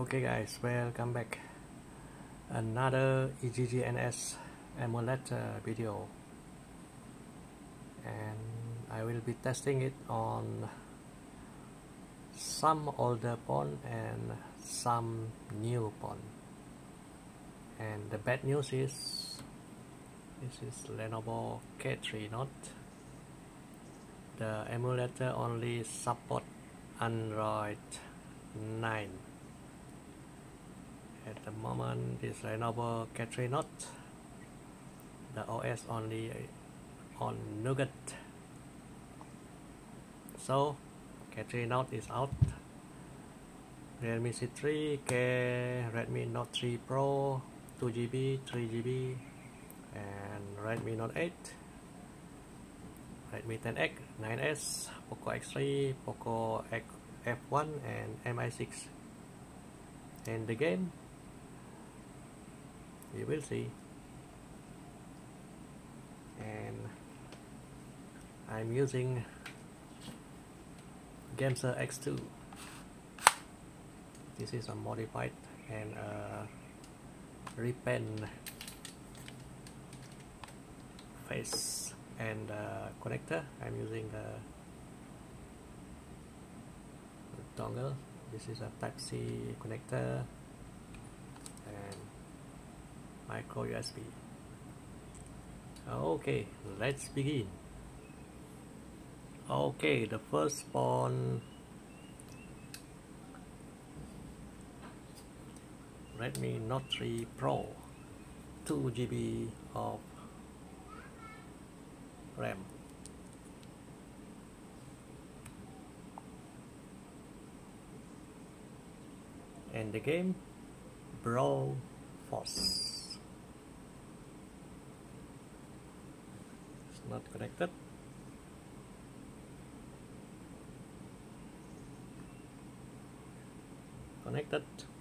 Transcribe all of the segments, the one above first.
Okay guys, welcome back. Another EGGNS emulator video, and I will be testing it on some older phone and some new phone. And the bad news is this is Lenovo K3 Note. The emulator only support Android 9. At the moment, this Lenovo K3 Note, the OS only on Nougat. So K3 Note is out. Realme C3, Redmi Note 3 Pro, 2GB, 3GB, and Redmi Note 8, Redmi 10X, 9S, Poco X3, Poco F1, and Mi6. And the game, you will see. And I'm using Gamser X2. This is a modified and repaint face and connector. I'm using the dongle. This is a Type-C connector and micro USB. Okay, let's begin. Okay, the first phone, Redmi Note 3 Pro, 2GB of RAM. And the game, Brawl Force. It's not connected. Connected.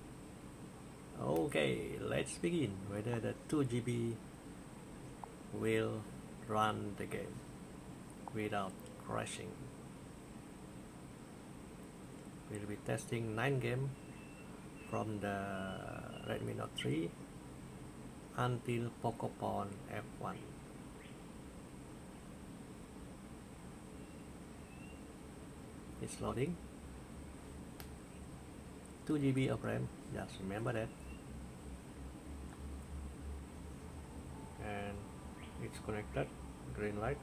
Okay, let's begin. Whether the 2GB will run the game without crashing. We'll be testing 9 games from the Redmi Note 3 until Pocophone F1. It's loading. 2GB of RAM, just remember that. And it's connected, green light.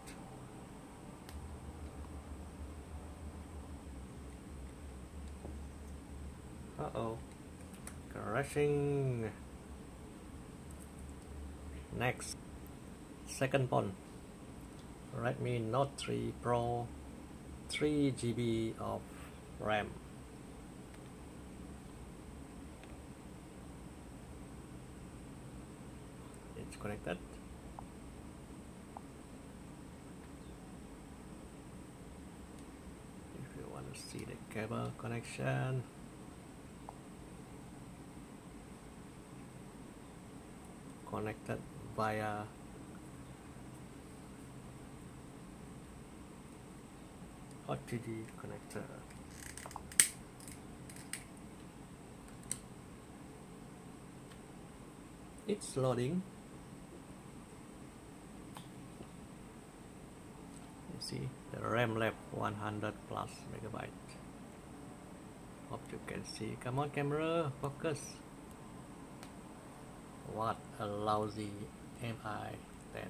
Uh-oh, crashing. Next, second phone, Redmi Note 3 Pro, 3GB of RAM. It's connected. If you want to see the cable connection, connected via OTG connector. It's loading. You see the RAM left 100 plus megabyte. Hope you can see. Come on camera, focus. What a lousy Mi10.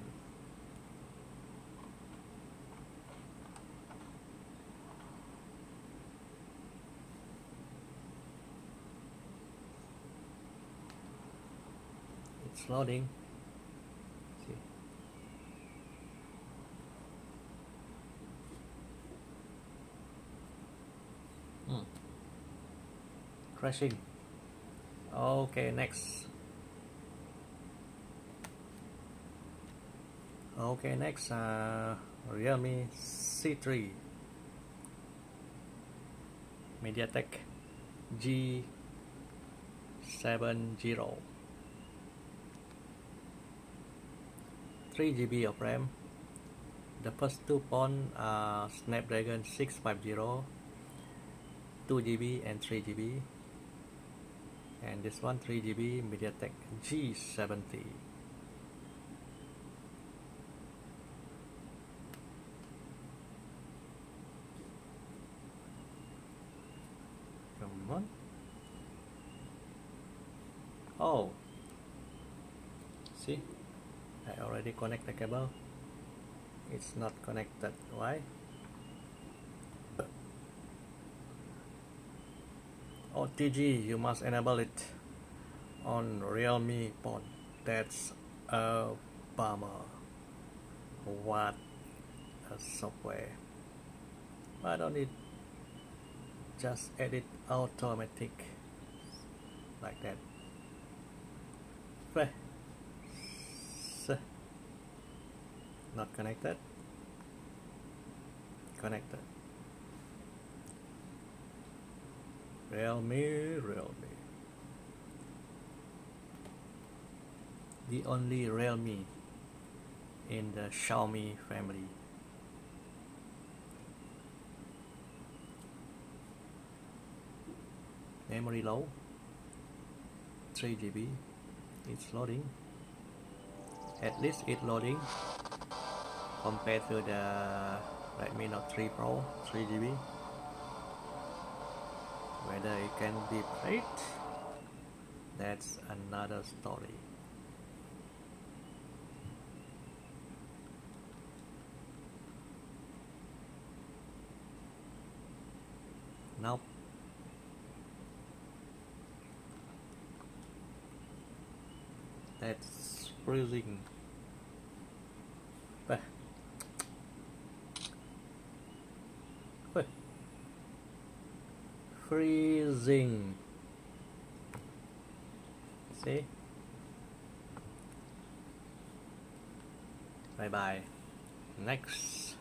It's loading. See. Crashing. Okay, next. Okay, next, Realme C3 MediaTek G70. 3GB of RAM. The first two phone are Snapdragon 650, 2GB and 3GB. and this one 3GB MediaTek G70. Come on. Oh, see, I already connect the cable. It's not connected. Why? OTG, you must enable it on Realme phone. That's a bummer. What a software. Why don't it just edit automatic like that? Not connected. Connected. Realme. The only Realme in the Xiaomi family. Memory low, 3GB. It's loading. At least it's loading compared to the Redmi Note 3 Pro 3GB. Whether it can be played, that's another story. Nope. That's freezing. Freezing. See? Bye bye. Next.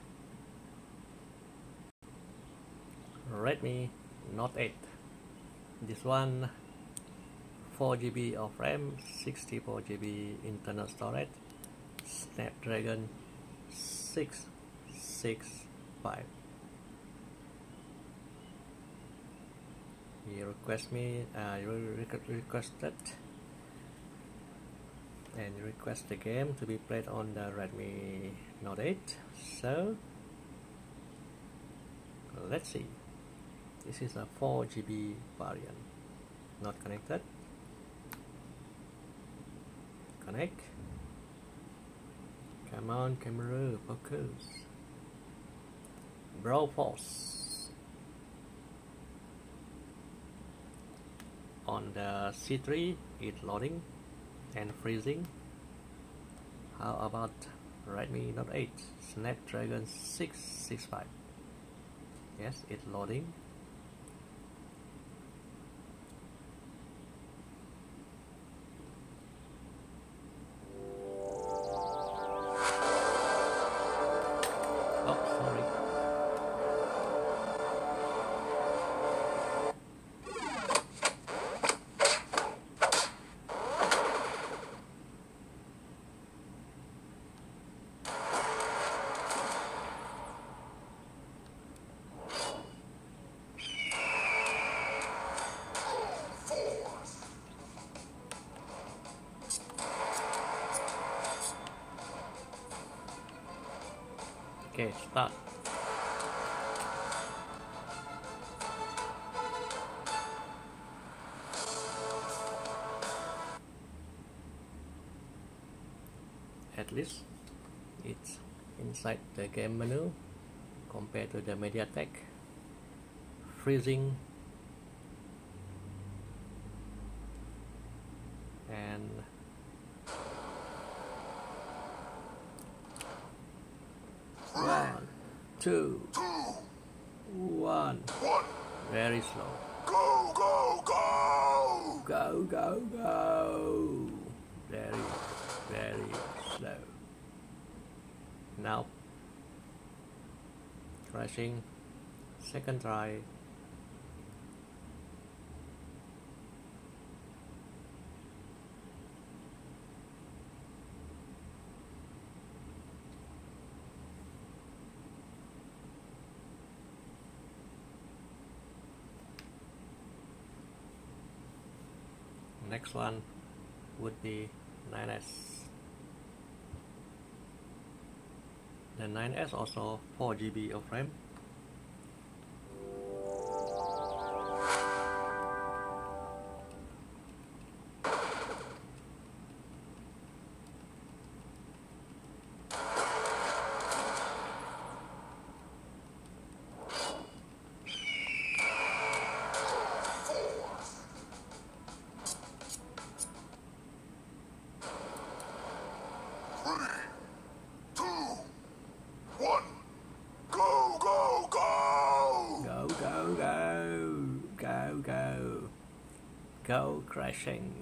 Redmi Note 8. This one 4GB of RAM, 64GB internal storage, Snapdragon 665. You requested and request the game to be played on the Redmi Note 8. So let's see. This is a 4GB variant. Not connected. Connect. Come on, camera, focus. Broforce. On the C3, it's loading and freezing. How about Redmi Note 8 Snapdragon 665? Yes, it's loading. Okay, start. At least it's inside the game menu compared to the MediaTek. Freezing and one, two, one. Very slow. Go, go, go! Go, go, go! Very, very slow. Now, crashing. Second try. Next one would be 9S. The 9S also 4 GB of RAM. Go crashing.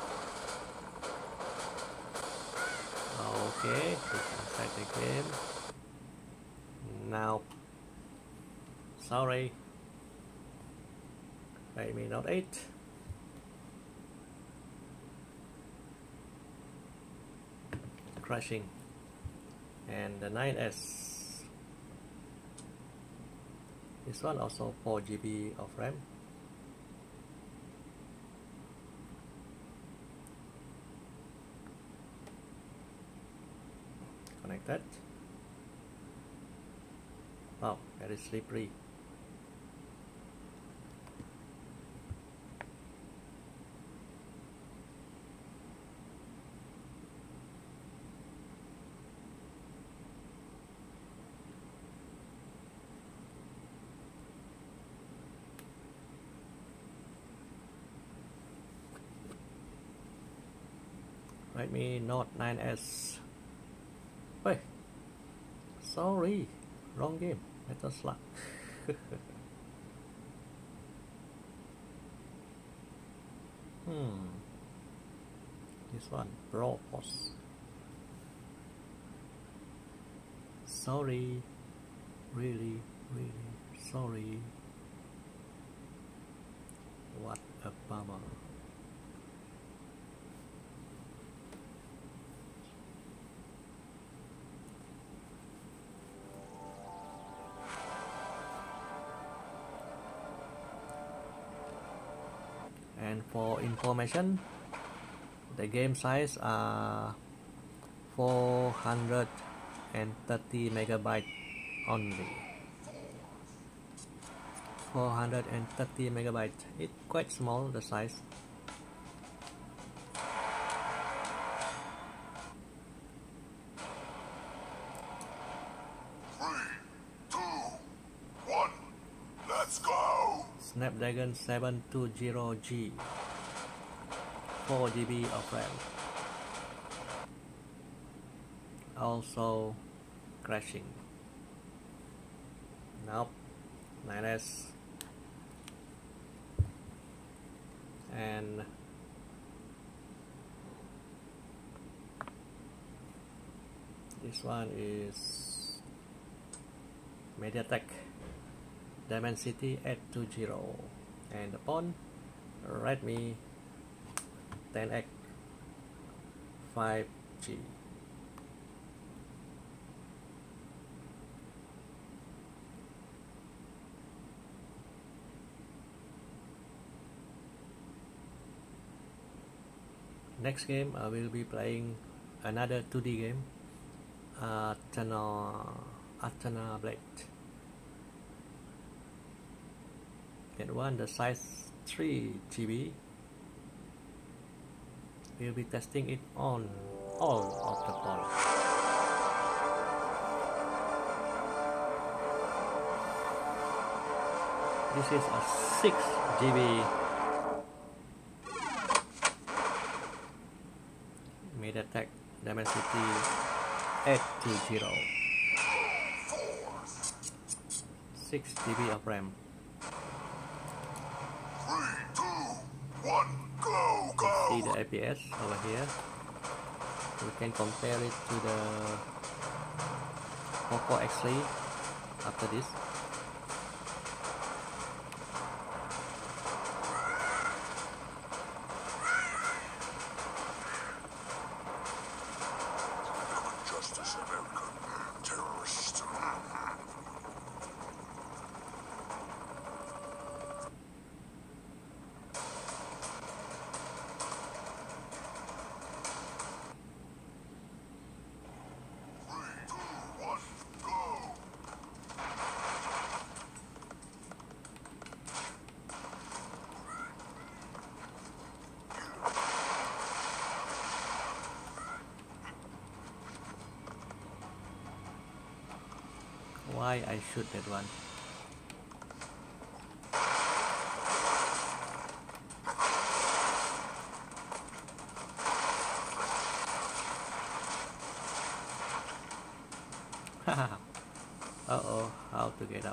Okay, we can start the game. Now, sorry, Redmi Note 8. Crashing. And the 9S. This one also 4 GB of RAM. Connected. Wow, very slippery. Redmi Note 9S. Wait, sorry, wrong game. Metal Slug. This one, Brawl Boss. Sorry, really sorry. What a bummer. And for information, the game size are 430 megabyte only. 430 megabyte. It's quite small, the size. Snapdragon 720G, 4 GB of RAM. Also crashing. Nope. 9S. And this one is MediaTek Dimensity 820, and upon Redmi 10X 5G. Next game I will be playing another 2D game, Athena Blade. That one, the size 3 GB. We'll be testing it on all of the points. This is a 6 GB MediaTek Dimensity 820. 6 GB of RAM. See the FPS over here. We can compare it to the Poco X3 after this. why I shoot that one. Uh-oh, how to get up?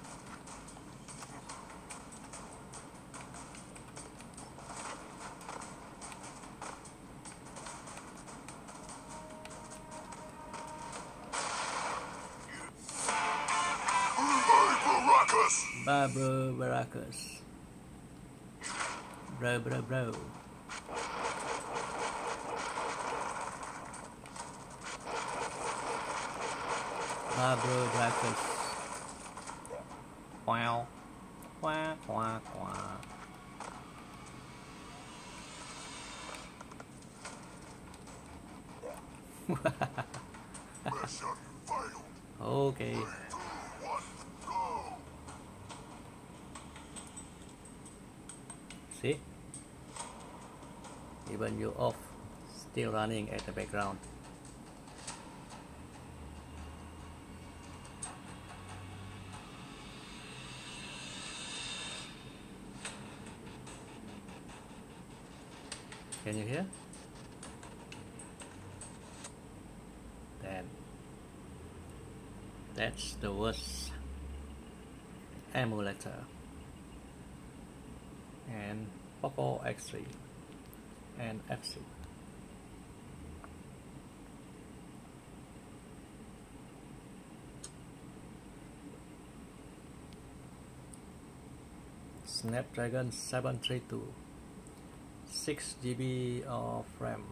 Bro, Baracus. Bro. Bro, Baracus. Wow. Quack. Mission failed. Okay. 3, 2, 1, go! See? Even you off, still running at the background. Can you hear? That's the worst emulator. And Poco X3 and FC. Snapdragon 732, 6 GB of RAM.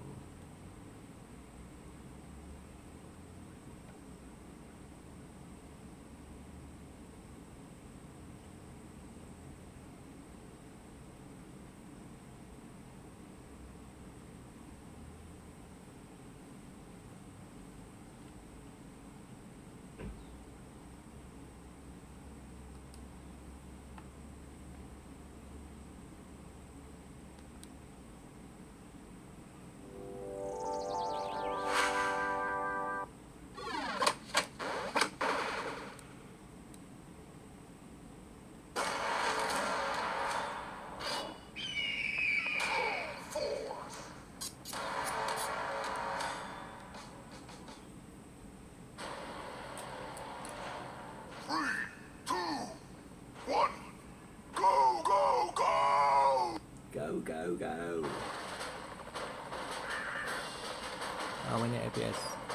Go! How many FPS?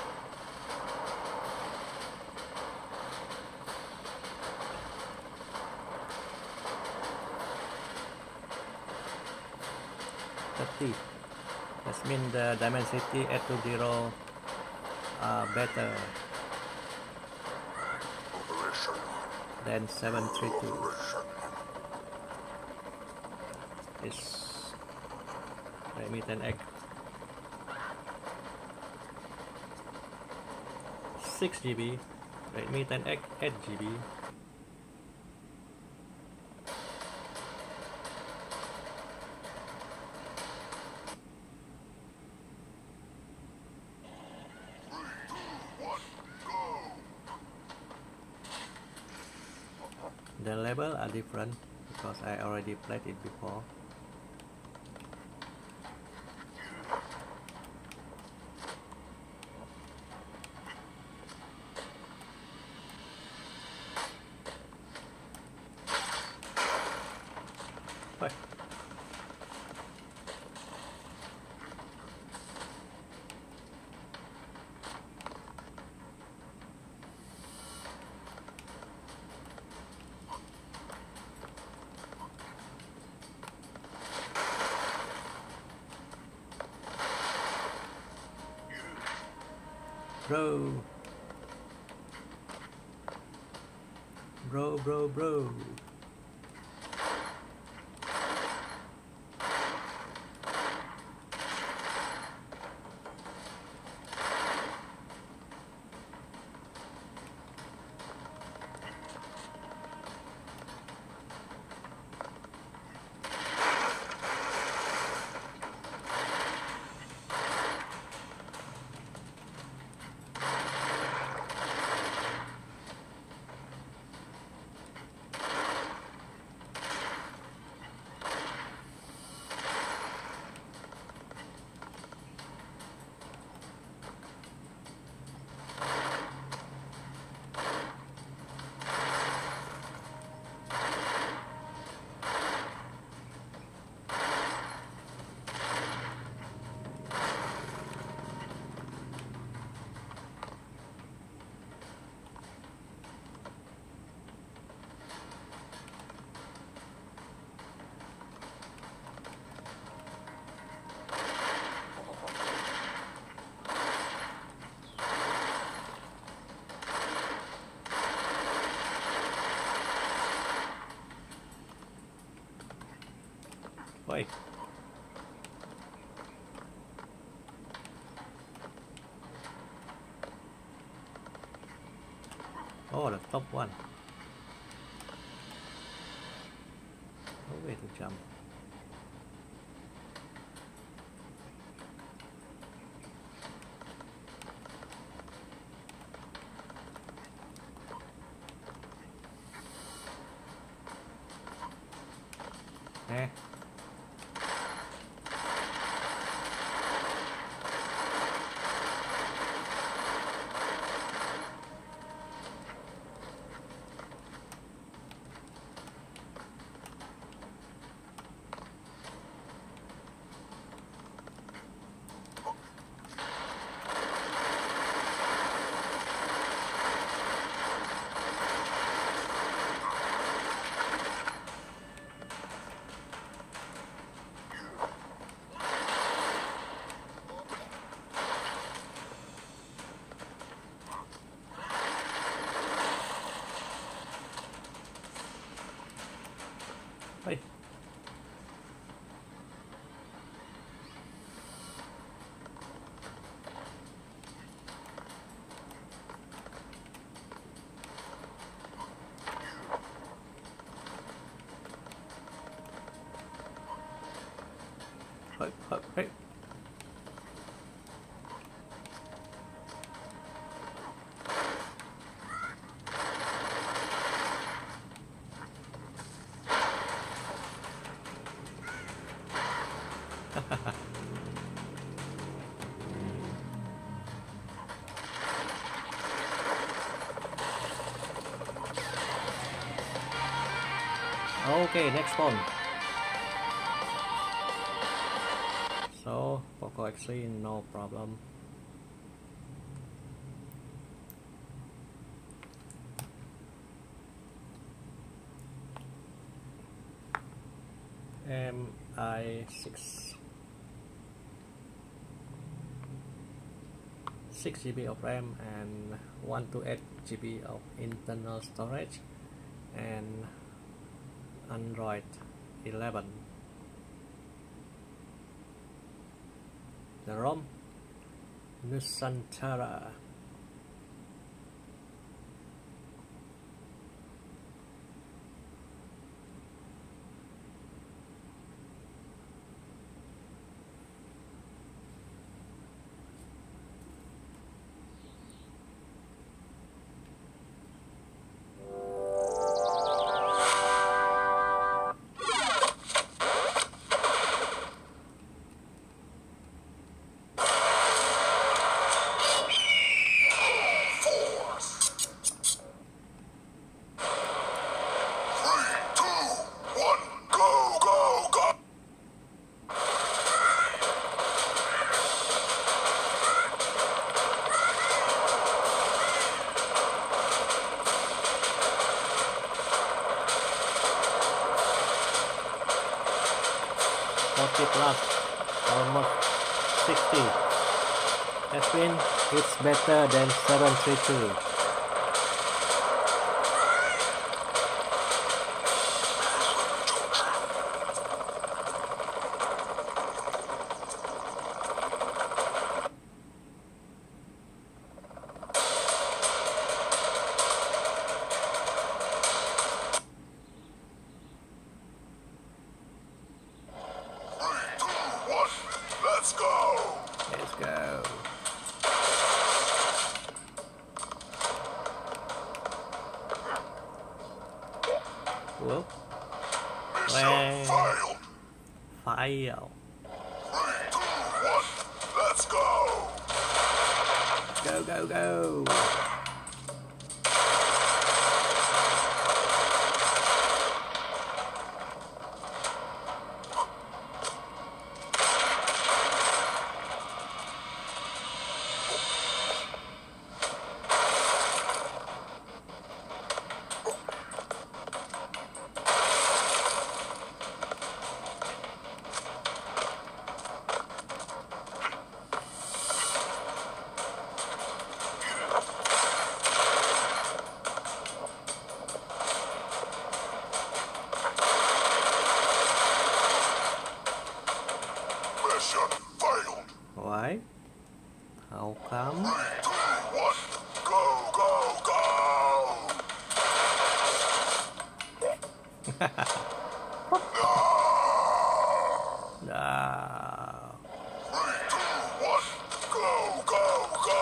That means the Dimensity 820 are better than 732. It's Redmi 10X 6 GB, Redmi 10X 8 GB. The level are different because I already played it before. Bro. Wait. Oh, the top one. No way to jump. Eh. Hey. Hey. Okay, next one. So, Poco X3, no problem. MI6 6 GB of RAM and 128 GB of internal storage and Android 11. The ROM Nusantara. Plus, almost 60. That means it's better than 732. Let's go! Let's go. Whoop. Mission failed! Fail. 3, 2, 1, let's go! Go, go, go. Why? How come? 3, 2, 1, go, go, go! No. 3, 2, 1, go, go, go!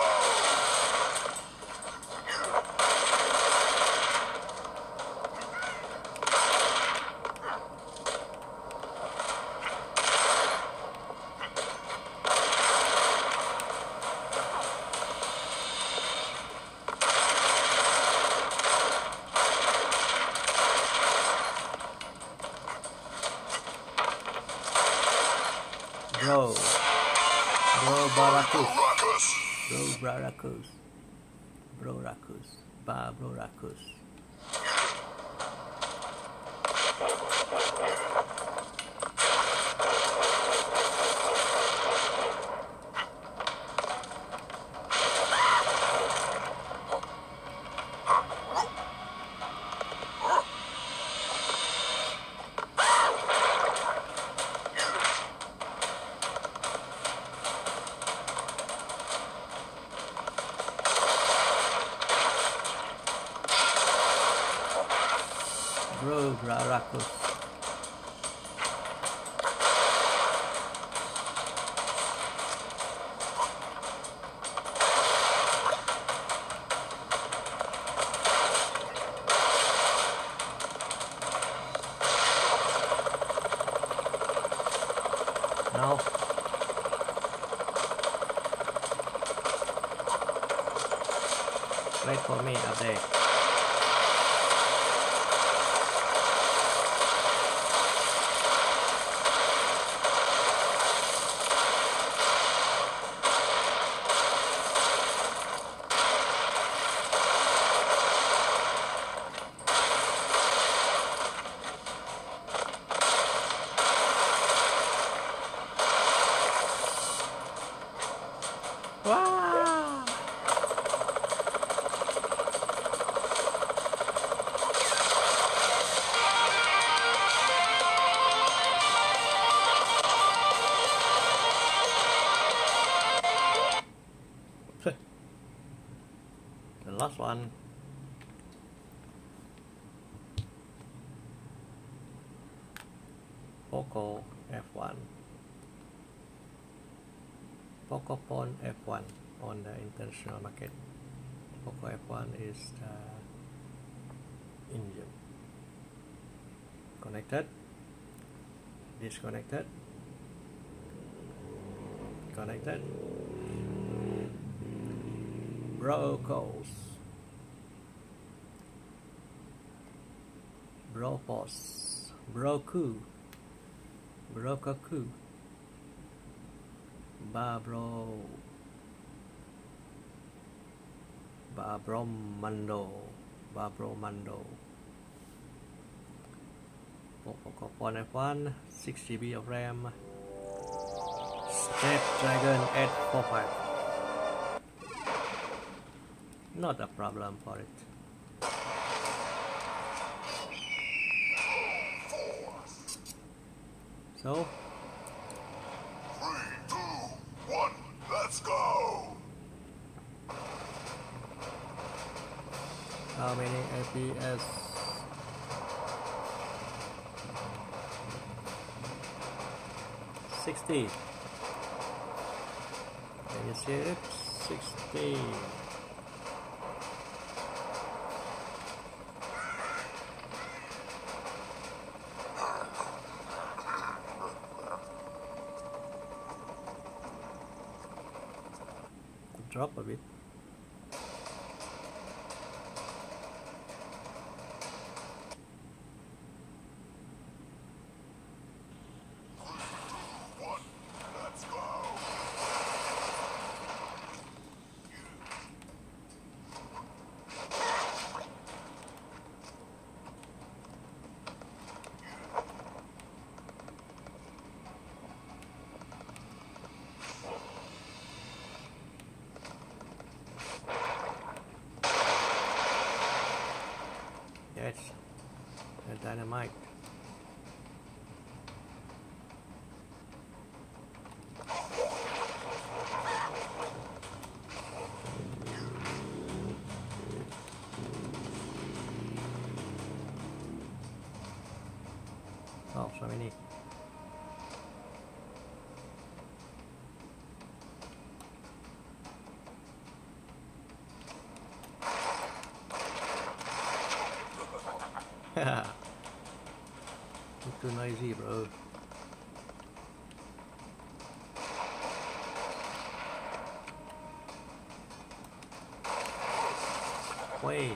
Bro. Bro Baracus. Ruckus! Bro Baracus. Bro Racus. Bro Racus. Bro Baracus. No. Wait for me up there. Wow. The last one. Poco F1. Pocophone F1 on the international market. Poco F1 is the engine. Connected. Disconnected. Connected. Brocos. Bropos. Broku. Brokaku. Babromando. Pocophone F1, 6 GB of RAM. Snapdragon 845. Not a problem for it. So 3, 2, 1, let's go! how many FPS? 60. Can you see it? 60. Drop a bit. Let's go! Yes, the dynamite. It's too noisy, bro. Wait.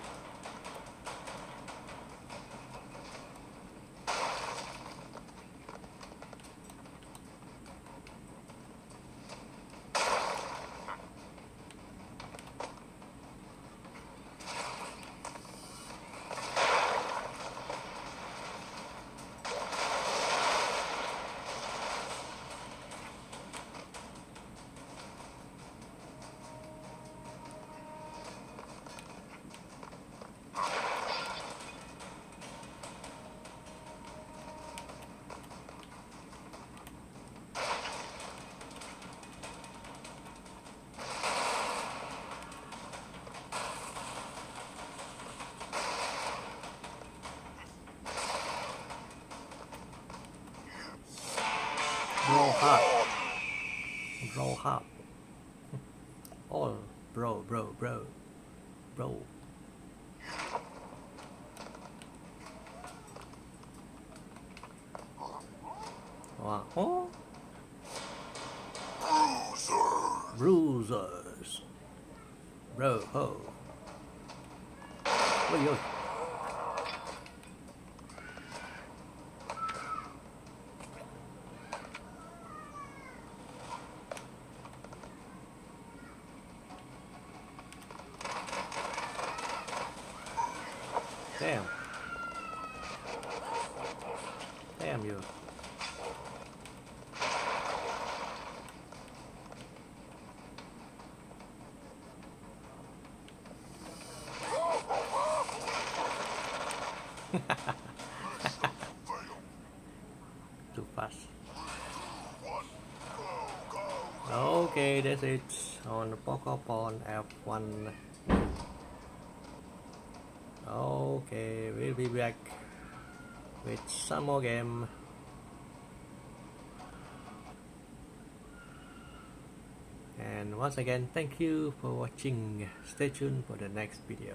Draw hard. Draw hard. Oh, bro. Wow. Oh, bruisers. Bro, oh. Oi, oi. Damn. Damn you. Too fast. Okay, that's it on the Pokemon F1. Okay, we'll be back with some more game. And once again, thank you for watching. Stay tuned for the next video.